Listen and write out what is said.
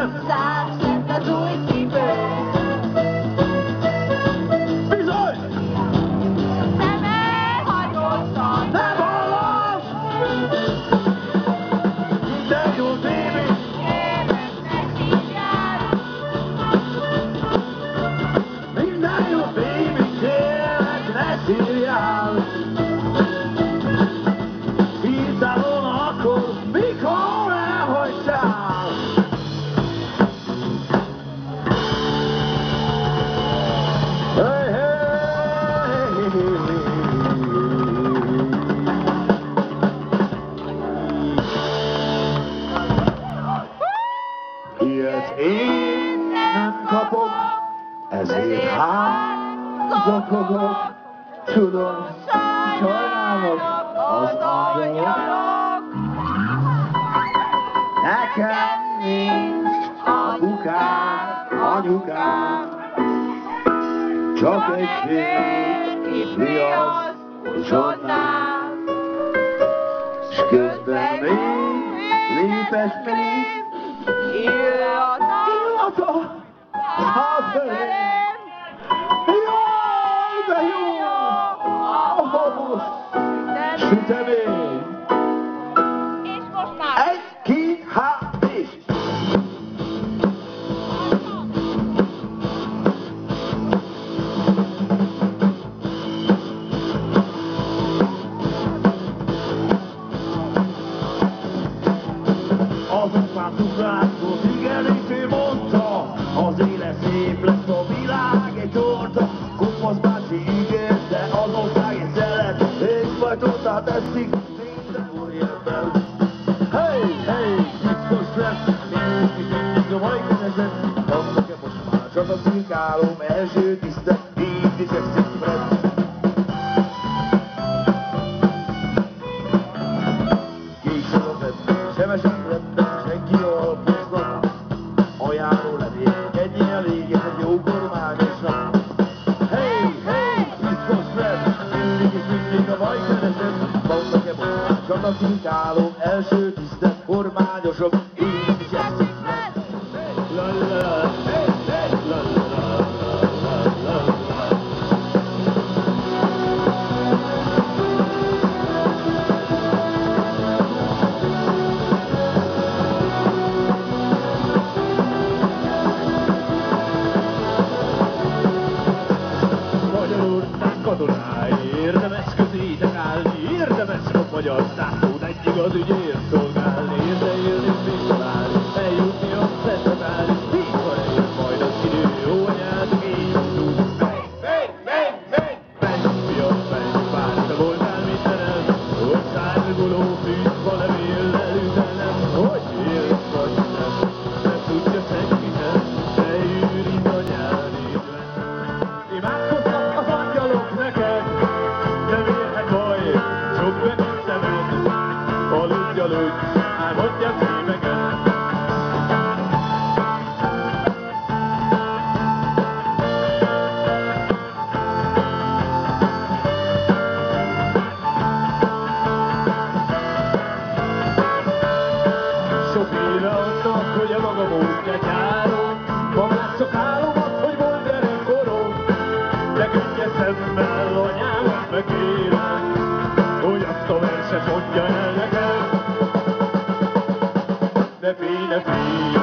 Szállsz lett az új cipő. Bizony! Nem elhagyottan. Nem hallom! De jó, baby! Éretnek hívják. Minden jó, baby, kérlek, ne szívjál! Hívtál volna akkor, mikor elhagytál! Hey, hey, ilyet én nem kapok, ezért zokogok, tudom, sajnálok az angyalok. Nekem nincs apukám, anyukám, csak egy fél viasz, hogy csodnám, s közben még lépes még illata hátfelém. Jaj, de jó! Ahhoz sütemény! És most már. Egy, két, és! Azok már cukrászból, igen, és ő mondta, az élet szép lesz, a világ egy torta. Kopasz bácsi ígérte, az ország egy szelet, és majd tortát teszik minden úriember. Hey, hey, biztos lesz, mindig a mai keneset, annak-e most már csak a cirkálom első tiszte, így dicsekszik Fred. Később lett, semesen lettem, senki alapoznak, ajánló levél, ennyi elég, ez egy jó kormányosnak. Hey, hey, biztos Fred, mindig a mai keneset, annak-e most már csak a cirkálom első tiszte, kormányosok, így dicsekszik Fred. La la la, hey, hey, la la la, la la la. Magyarország katonái, érdemes közétek állni, érdemes a magyar zászlón egy igaz ügyért szolgálni, de élni még találni, eljutni a szentetári, így van eljön majd az idő, jó anyátok, így mondunk. Menj, fiam, menj, bár te voltál mindenem, hogy szárguló fűt van levéllel üzenem, hogy élsz vagy nem tudja senki sem, de űrít anyád észre. Imádkoznak az angyalok neked, de miért baj, sok betűt szemed, aludj, álmodjak címeket. Sok éve annak, hogy a maga módját járom, magát csak álomat, hogy volt gyerekkorom, de könnyes szemmel anyámat megkérem, hogy azt a verset mondja el nekem. Ne félj,